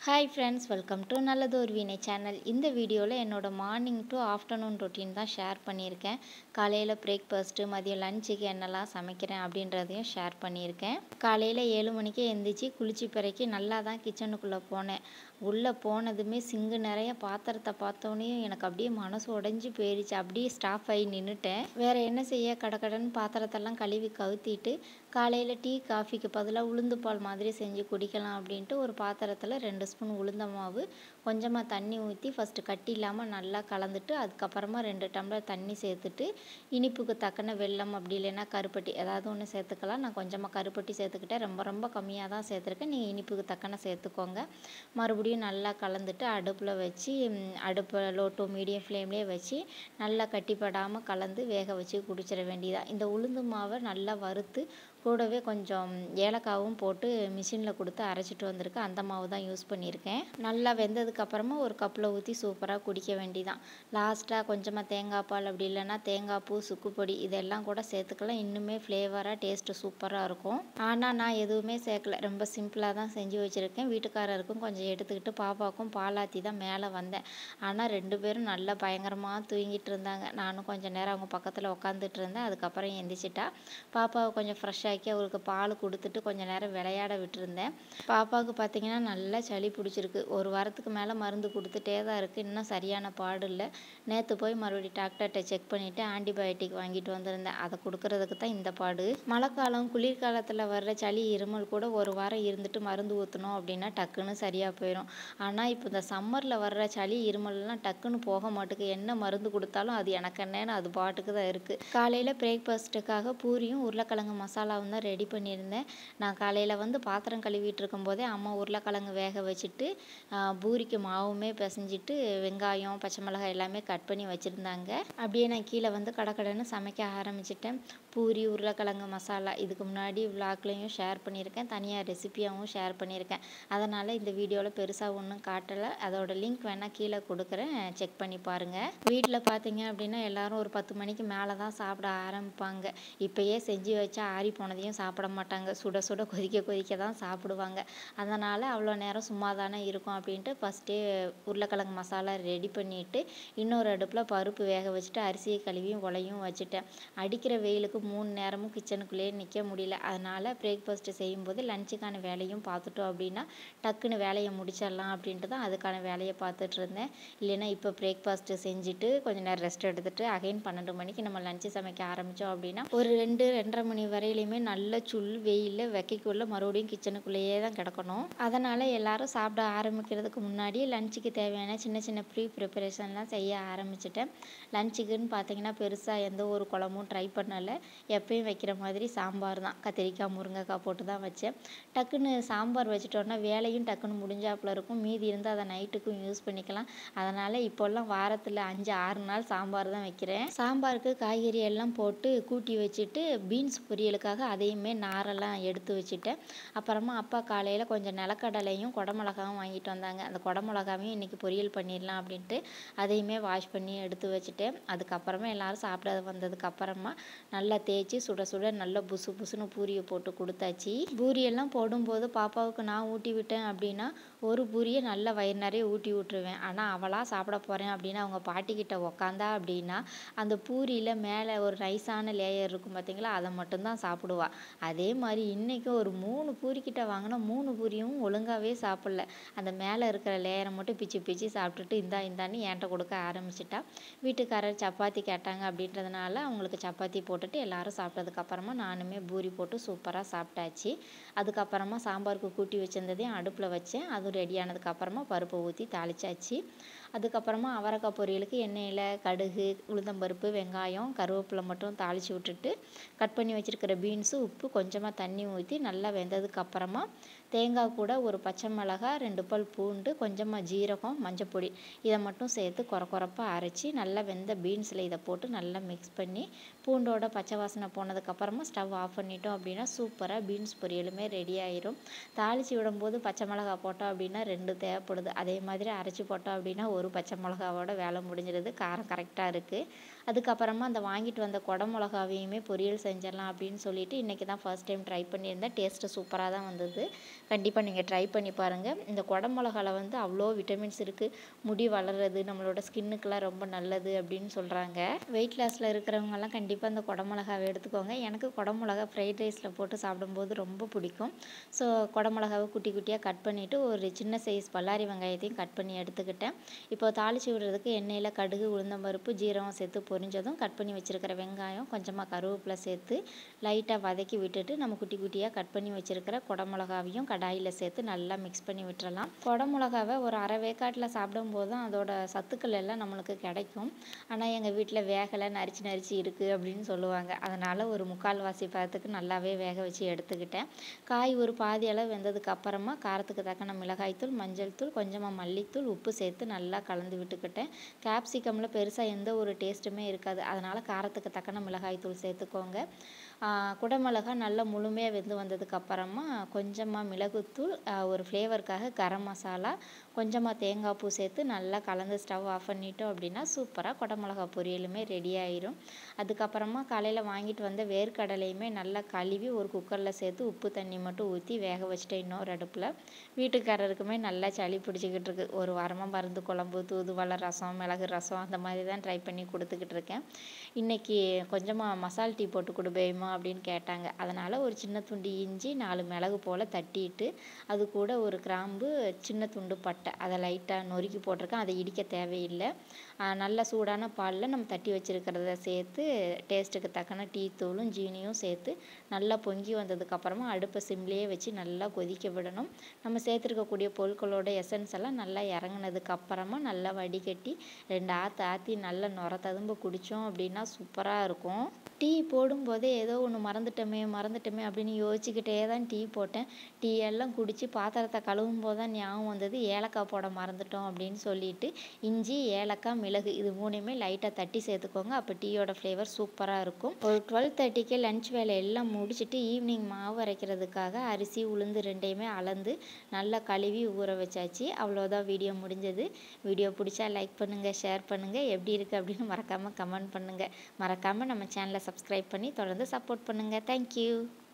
Hi friends, welcome to நல்லது ஒரு வீணை சேனல். இந்த வீடியோவில் என்னோட மார்னிங் டு ஆஃப்டர்நூன் ரொட்டீன் தான் ஷேர் பண்ணியிருக்கேன். காலையில் பிரேக்ஃபாஸ்ட்டு, மதியம் லஞ்சுக்கு என்னெல்லாம் சமைக்கிறேன் அப்படின்றதையும் ஷேர் பண்ணியிருக்கேன். காலையில் 7 மணிக்கே எழுந்திரிச்சி குளிச்சு பிறக்கி நல்லா தான் கிச்சனுக்குள்ளே போனேன். உள்ளே போனதுமே சிங்கு நிறைய பாத்திரத்தை பார்த்தோன்னே எனக்கு அப்படியே மனசு உடஞ்சி போயிடுச்சு. அப்படியே ஸ்டாப் ஆகி நின்றுட்டேன். வேறு என்ன செய்ய, கடகடன்னு பாத்திரத்தெல்லாம் கழுவி கவுத்திட்டு காலையில் டீ காஃபிக்கு பதிலாக உளுந்து பால் மாதிரி செஞ்சு குடிக்கலாம் அப்படின்ட்டு ஒரு பாத்திரத்தில் 2 ஸ்பூன் உளுந்த மாவு, கொஞ்சமாக தண்ணி ஊற்றி ஃபஸ்ட்டு கட்டி இல்லாமல் நல்லா கலந்துட்டு அதுக்கப்புறமா 2 டம்ளர் தண்ணி சேர்த்துட்டு இனிப்புக்கு தக்கன வெல்லம் அப்படி இல்லைன்னா கருப்பட்டி ஏதாவது ஒன்று சேர்த்துக்கலாம். நான் கொஞ்சமாக கருப்பட்டி சேர்த்துக்கிட்டேன். ரொம்ப ரொம்ப கம்மியாக தான் சேர்த்துருக்கேன். நீங்கள் இனிப்புக்கு தக்கன சேர்த்துக்கோங்க. மறுபடியும் நல்லா கலந்துட்டு அடுப்பில் வச்சு அடுப்பை லோ டு மீடியம் ஃப்ளேம்லேயே வச்சு நல்லா கட்டிப்படாமல் கலந்து வேக வச்சு குடிச்சிட வேண்டியதான். இந்த உளுந்து மாவை நல்லா வறுத்து கூடவே கொஞ்சம் ஏலக்காவும் போட்டு மிஷினில் கொடுத்து அரைச்சிட்டு வந்திருக்கேன். அந்த மாவு தான் யூஸ் பண்ணியிருக்கேன். நல்லா வெந்ததுக்கப்புறமா ஒரு கப்பில் ஊற்றி சூப்பராக குடிக்க வேண்டியதான். லாஸ்ட்டாக கொஞ்சமாக தேங்காய் பால் அப்படி இல்லைன்னா தேங்காய் பூ, சுக்குப்பொடி இதெல்லாம் கூட சேர்த்துக்கலாம். இன்னுமே ஃப்ளேவராக டேஸ்ட்டு சூப்பராக இருக்கும். ஆனால் நான் எதுவுமே சேர்க்கல. ரொம்ப சிம்பிளாக தான் செஞ்சு வச்சுருக்கேன். வீட்டுக்காரருக்கும் கொஞ்சம் எடுத்துக்கிட்டு பாப்பாவுக்கும் பாலாத்தி தான் மேலே வந்தேன். ஆனால் 2 பேரும் நல்லா பயங்கரமாக தூங்கிட்டு இருந்தாங்க. நானும் கொஞ்சம் நேரம் அவங்க பக்கத்தில் உட்காந்துட்டு இருந்தேன். அதுக்கப்புறம் எந்திரிச்சிட்டா. பாப்பாவை கொஞ்சம் ஃப்ரெஷ் ஆக்கி அவருக்கு பால் கொடுத்துட்டு கொஞ்சம் நேரம் விளையாட விட்டுருந்தேன். பாப்பாவுக்கு பார்த்திங்கன்னா நல்லா சளி பிடிச்சிருக்கு. ஒரு வாரத்துக்கு மேலே மருந்து கொடுத்துட்டே தான் இருக்குது. இன்னும் சரியான பாடு இல்லை. நேற்று போய் மறுபடியும் டாக்டர்கிட்ட செக் பண்ணிவிட்டு ஆன்டிபயோட்டிக் வாங்கிட்டு வந்திருந்தேன். அதை கொடுக்கறதுக்கு தான் இந்த பாடு. மழைக்காலம் குளிர்காலத்தில் வர்ற சளி இருமல் கூட ஒரு வாரம் இருந்துட்டு மருந்து ஊற்றணும் அப்படின்னா டக்குன்னு சரியாக போயிடும். ஆனால் இப்போ இந்த சம்மரில் வர்ற சளி இருமல்லாம் டக்குன்னு போக மாட்டுக்கு. என்ன மருந்து கொடுத்தாலும் அது எனக்கு என்னன்னு அது பாட்டுக்கு தான் இருக்குது. காலையில் பிரேக்ஃபாஸ்ட்டுக்காக பூரியும் உருளைக்கிழங்கு மசாலாவும் தான் ரெடி பண்ணியிருந்தேன். நான் காலையில் பாத்திரம் கழுவிட்டு இருக்கும்போதே அம்மா உருளைக்கிழங்கு வேக வச்சுட்டு பூரிக்கு மாவுமே பிசைஞ்சிட்டு வெங்காயம், பச்சை மிளகாய் எல்லாமே கட் பண்ணி வச்சுருந்தாங்க. அப்படியே நான் கீழே கடகடன்னு சமைக்க ஆரம்பிச்சிட்டேன். பூரி உருளைக்கிழங்கு மசாலா இதுக்கு முன்னாடி விளாக்லேயும் ஷேர் பண்ணியிருக்கேன். தனியாக ரெசிபியாகவும் ஷேர் பண்ணியிருக்கேன். அதனால் இந்த வீடியோவில் பெருசாக ஒன்றும் காட்டலை. அதோட லிங்க் வேணால் கீழே கொடுக்குறேன், செக் பண்ணி பாருங்கள். வீட்டில் பார்த்தீங்க அப்படின்னா எல்லோரும் ஒரு 10 மணிக்கு மேலே தான் சாப்பிட ஆரம்பிப்பாங்க. இப்போயே செஞ்சு வச்சா ஆறி போனதையும் சாப்பிட மாட்டாங்க. சுட சுட கொதிக்க கொதிக்க தான் சாப்பிடுவாங்க. அதனால் அவ்வளோ நேரம் சும்மா தானே இருக்கும் அப்படின்ட்டு ஃபஸ்ட்டே உருளைக்கிழங்கு மசாலா ரெடி பண்ணிவிட்டு இன்னொரு அடுப்பில் பருப்பு வேக வச்சுட்டு அரிசியை கழுவியும் உலையும் வச்சுட்டேன். அடிக்கிற வெயிலுக்கு 3 நேரமும் கிச்சனுக்குள்ளேயே நிற்க முடியல. அதனால் பிரேக்ஃபாஸ்ட்டு செய்யும்போது லஞ்சுக்கான வேலையும் பார்த்துட்டோம் அப்படின்னா டக்குன்னு வேலையை முடிச்சிடலாம் அப்படின்ட்டு தான் அதுக்கான வேலையை பார்த்துட்டு இருந்தேன். இல்லைன்னா இப்போ பிரேக்ஃபாஸ்ட்டு செஞ்சுட்டு கொஞ்சம் நேரம் ரெஸ்ட் எடுத்துகிட்டு அகைன் 12 மணிக்கு நம்ம லஞ்சு சமைக்க ஆரம்பித்தோம் அப்படின்னா ஒரு 2-2:30 மணி வரையிலையுமே நல்ல சுல் வெயிலில் வைக்கக்குள்ளே மறுபடியும் கிச்சனுக்குள்ளேயே தான் கிடக்கணும். அதனால் எல்லோரும் சாப்பிட ஆரம்பிக்கிறதுக்கு முன்னாடி லஞ்சுக்கு தேவையான சின்ன சின்ன ப்ரிப்பரேஷன்லாம் செய்ய ஆரம்பிச்சிட்டேன். லஞ்சுக்குன்னு பார்த்தீங்கன்னா பெருசாக எந்த ஒரு குழம்பும் ட்ரை பண்ணலை. எப்பயும் வைக்கிற மாதிரி சாம்பார் தான். கத்திரிக்காய், முருங்கைக்காய் போட்டு தான் வச்சேன். டக்குன்னு சாம்பார் வச்சுட்டோன்னா வேலையும் டக்குன்னு முடிஞ்சாப்புல இருக்கும். மீதி இருந்தால் அதை நைட்டுக்கும் யூஸ் பண்ணிக்கலாம். அதனால் இப்போல்லாம் வாரத்தில் 5-6 நாள் சாம்பார் தான் வைக்கிறேன். சாம்பாருக்கு காய்கறி எல்லாம் போட்டு கூட்டி வச்சுட்டு பீன்ஸ் பொரியலுக்காக அதையுமே நாரெல்லாம் எடுத்து வச்சுட்டேன். அப்புறமா அப்பா காலையில் கொஞ்சம் நிலக்கடலையும் குடமிளகாவும் வாங்கிட்டு வந்தாங்க. அந்த குடமிளகாவையும் இன்றைக்கி பொரியல் பண்ணிடலாம் அப்படின்ட்டு அதையுமே வாஷ் பண்ணி எடுத்து வச்சுட்டேன். அதுக்கப்புறமா எல்லோரும் சாப்பிட வந்ததுக்கப்புறமா நல்லா தேய்ச்சி சுட சுட நல்லா புசு புசுன்னு பூரியை போட்டு கொடுத்தாச்சு. பூரியெல்லாம் போடும்போது பாப்பாவுக்கு நான் ஊட்டி விட்டேன் அப்படின்னா ஒரு பூரியை நல்லா வயிறு நிறைய ஊட்டி விட்டுருவேன். ஆனால் அவளாக சாப்பிட போகிறேன் அப்படின்னா அவங்க பாட்டிக்கிட்ட உக்காந்தா அப்படின்னா அந்த பூரியில் மேலே ஒரு நைஸான லேயர் இருக்கும் பார்த்தீங்களா, அதை மட்டும்தான் சாப்பிடுவா. அதே மாதிரி இன்றைக்கும் ஒரு 3 பூரிக்கிட்ட வாங்கினா 3 பூரியும் ஒழுங்காகவே சாப்பிடல. அந்த மேலே இருக்கிற லேயரை மட்டும் பிச்சு பிச்சு சாப்பிட்டுட்டு இந்தான்னு என்கிட்ட கொடுக்க ஆரம்பிச்சிட்டா. வீட்டுக்காரர் சப்பாத்தி கேட்டாங்க அப்படின்றதுனால அவங்களுக்கு சப்பாத்தி போட்டுட்டு எல்லோரும் சாப்பிட்டதுக்கப்புறமா நானுமே பூரி போட்டு சூப்பராக சாப்பிட்டாச்சு. அதுக்கப்புறமா சாம்பாருக்கு கூட்டி வச்சுருந்ததையும் அடுப்பில் வச்சேன். அதுவும் ரெடியானதுக்கப்புறமா பருப்பை ஊற்றி தாளிச்சாச்சு. அதுக்கப்புறமா அவரைக்காய் பொரியலுக்கு எண்ணெயில் கடுகு, உளுந்தம்பருப்பு, வெங்காயம், கருவேப்பிலை மட்டும் தாளித்து விட்டுட்டு கட் பண்ணி வச்சுருக்கிற பீன்ஸு, உப்பு, கொஞ்சமாக தண்ணி ஊற்றி நல்லா வெந்ததுக்கப்புறமா தேங்காய் கூட ஒரு பச்சை மிளகாய், 2 பல் பூண்டு, கொஞ்சமாக ஜீரகம், மஞ்சப்பொடி இதை மட்டும் சேர்த்து கொரப்பாக அரைச்சி நல்லா வெந்த பீன்ஸில் இதை போட்டு நல்லா மிக்ஸ் பண்ணி பூண்டோட பச்சை வாசனை போனதுக்கப்புறமா ஸ்டவ் ஆஃப் பண்ணிட்டோம் அப்படின்னா சூப்பராக பீன்ஸ் பொரியலுமே ரெடி ஆயிரும். தாளித்து விடும்போது பச்சை மிளகாய் போட்டோம் அப்படின்னா 2 தேவைப்படுது. அதே மாதிரி அரைச்சி போட்டோம் அப்படின்னா ஒரு பச்சை மிளகாவோட வேலை முடிஞ்சிடுது. காரம் கரெக்டாக இருக்குது. அதுக்கப்புறமா அந்த வாங்கிட்டு வந்த குடமிளகாவையுமே பொரியல் செஞ்சிடலாம் அப்படின்னு சொல்லிட்டு இன்றைக்கி தான் ஃபர்ஸ்ட் டைம் ட்ரை பண்ணியிருந்தேன். டேஸ்ட்டு சூப்பராக தான் வந்தது. கண்டிப்பாக நீங்கள் ட்ரை பண்ணி பாருங்கள். இந்த குடமிளகால வந்து அவ்வளோ விட்டமின்ஸ் இருக்குது. முடி வளர்றது, நம்மளோட ஸ்கின்னுக்கெல்லாம் ரொம்ப நல்லது அப்படின்னு சொல்கிறாங்க. வெயிட் லாஸில் இருக்கிறவங்கலாம் கண்டிப்பாக இந்த குடமிளகாவை எடுத்துக்கோங்க. எனக்கு குடமிளகா ஃப்ரைட் ரைஸில் போட்டு சாப்பிடும்போது ரொம்ப பிடிக்கும். ஸோ குடமிளகாவை குட்டி குட்டியாக கட் பண்ணிவிட்டு ஒரு சின்ன சைஸ் பல்லாரி வெங்காயத்தையும் கட் பண்ணி எடுத்துக்கிட்டேன். இப்போ தாளித்து விடுறதுக்கு எண்ணெயில் கடுகு, உளுந்தம்பருப்பு, ஜீரகம் சேர்த்து பொரிஞ்சதும் கட் பண்ணி வச்சுருக்கிற வெங்காயம், கொஞ்சமாக கருவேப்பிலை சேர்த்து லைட்டாக வதக்கி விட்டுட்டு நம்ம குட்டி குட்டியாக கட் பண்ணி வச்சுருக்கிற குடமிளகாவையும் கடாயில் சேர்த்து நல்லா மிக்ஸ் பண்ணி விட்டுறலாம். குடமிளகாவை ஒரு அரை வேக்காட்டில் சாப்பிடும்போது தான் அதோட சத்துக்கள் எல்லாம் நம்மளுக்கு கிடைக்கும். ஆனால் எங்கள் வீட்டில் வேகலை, நரிச்சு நரிச்சு இருக்குது அப்படின்னு சொல்லுவாங்க. அதனால் ஒரு 3/4 பதத்துக்கு நல்லாவே வேக வச்சு எடுத்துக்கிட்டேன். காய் ஒரு பாதி அளவு வெந்ததுக்கு அப்புறமா காரத்துக்கு தக்கன மிளகாய்த்தூள், மஞ்சள் தூள், கொஞ்சமாக மல்லித்தூள், உப்பு சேர்த்து நல்லா கலந்து விட்டுக்கிட்டேன். கேப்சிகமில் பெருசாக எந்த ஒரு டேஸ்ட்டுமே இருக்காது. அதனால் காரத்துக்கு தக்கன மிளகாய்த்தூள் சேர்த்துக்கோங்க. குடமிளகா நல்லா முழுமையாக வெந்து வந்ததுக்கு அப்புறமா கொஞ்சமாக மிளகுத்தூள், ஒரு ஃப்ளேவருக்காக கரம் மசாலா, கொஞ்சமாக தேங்காய் பூ சேர்த்து நல்லா கலந்து ஸ்டவ் ஆஃப் பண்ணிட்டோம் அப்படின்னா சூப்பராக குடமிளகா பொரியலுமே ரெடி ஆயிரும். அதுக்கப்புறமா காலையில் வாங்கிட்டு வந்த வேர்க்கடலையுமே நல்லா கழுவி ஒரு குக்கரில் சேர்த்து உப்பு தண்ணி மட்டும் ஊற்றி வேக வச்சுட்டேன் இன்னொரு அடுப்பில். வீட்டுக்காரருக்குமே நல்லா சளி பிடிச்சிக்கிட்டு இருக்கு. ஒரு வாரமாக மருந்து குழம்பு, தூதுவளை ரசம், மிளகு ரசம் அந்த மாதிரி தான் ட்ரை பண்ணி கொடுத்துக்கிட்டு இருக்கேன். இன்றைக்கி கொஞ்சமாக மசால் டீ போட்டு கொடுப்பேம்மா அப்படின்னு கேட்டாங்க. அதனால் ஒரு சின்ன துண்டு இஞ்சி, 4 மிளகு போல் தட்டிட்டு அது கூட ஒரு கிராம்பு, சின்ன துண்டு பட்டை அதை லைட்டாக நொறுக்கி போட்டிருக்கேன். அதை இடிக்க தேவையில்லை. நல்ல சூடான பாலில் நம்ம தட்டி வச்சுருக்கிறத சேர்த்து டேஸ்ட்டுக்கு தக்கன டீ தூளும் ஜீனியும் சேர்த்து நல்லா பொங்கி வந்ததுக்கப்புறமா அடுப்பை சிம்லேயே வச்சு நல்லா கொதிக்க விடணும். நம்ம சேர்த்துருக்கக்கூடிய பொருட்களோட எசன்ஸ் எல்லாம் நல்லா இறங்குனதுக்கு அப்புறமா நல்லா வடிகட்டி 2 ஆற்று ஆற்றி நல்லா நுர ததும்ப குடித்தோம் அப்படின்னா சூப்பராக இருக்கும். டீ போடும்போதே ஏதோ ஒன்று மறந்துட்டோமே அப்படின்னு யோசிச்சுக்கிட்டே தான் டீ போட்டேன். டீ எல்லாம் குடித்து பாத்திரத்தை கழுவும் போது தான் ஞாபகம் வந்தது ஏலக்காய் போட மறந்துட்டோம் அப்படின்னு சொல்லிட்டு இஞ்சி, ஏலக்காய், மிளகு இது 3யுமே லைட்டாக தட்டி சேர்த்துக்கோங்க. அப்போ டீயோட ஃப்ளேவர் சூப்பராக இருக்கும். ஒரு 12:30க்கு லன்ச் வேலை எல்லாம் முடிச்சுட்டு ஈவினிங் மாவு அரைக்கிறதுக்காக அரிசி, உளுந்து 2யுமே அளந்து நல்லா கழுவி ஊற வச்சாச்சு. அவ்வளோதான், வீடியோ முடிஞ்சது. வீடியோ பிடிச்சா லைக் பண்ணுங்கள், ஷேர் பண்ணுங்கள், எப்படி இருக்குது அப்படின்னு மறக்காமல் கமெண்ட் பண்ணுங்கள். மறக்காமல் நம்ம சேனலை சப்ஸ்கிரைப் பண்ணி தொடர்ந்து சப்போர்ட் பண்ணுங்கள். தேங்க்யூ.